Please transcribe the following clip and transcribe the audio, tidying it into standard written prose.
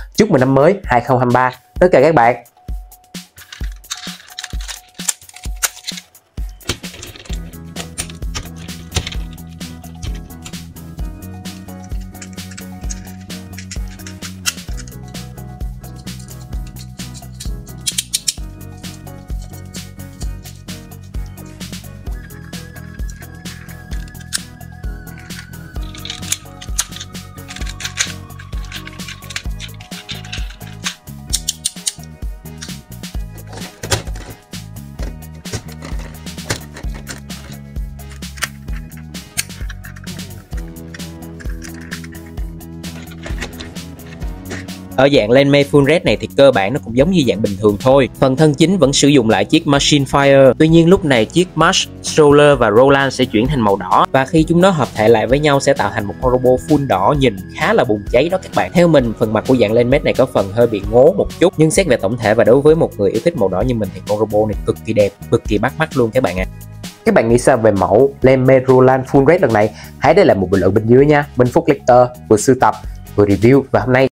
Chúc mừng năm mới 2023 tất cả các bạn. Ở dạng Lanme Full Red này thì cơ bản nó cũng giống như dạng bình thường thôi. Phần thân chính vẫn sử dụng lại chiếc Machine Fire. Tuy nhiên lúc này chiếc March, Stroller và Roland sẽ chuyển thành màu đỏ. Và khi chúng nó hợp thể lại với nhau sẽ tạo thành một con robot full đỏ nhìn khá là bùng cháy đó các bạn. Theo mình, phần mặt của dạng Lanme này có phần hơi bị ngố một chút. Nhưng xét về tổng thể và đối với một người yêu thích màu đỏ như mình thì con robot này cực kỳ đẹp, cực kỳ bắt mắt luôn các bạn ạ. Các bạn nghĩ sao về mẫu Lanme Roland Full Red lần này? Hãy để lại một bình luận bên dưới nha. Mình Phúc Lecter vừa sưu tập vừa review và hôm nay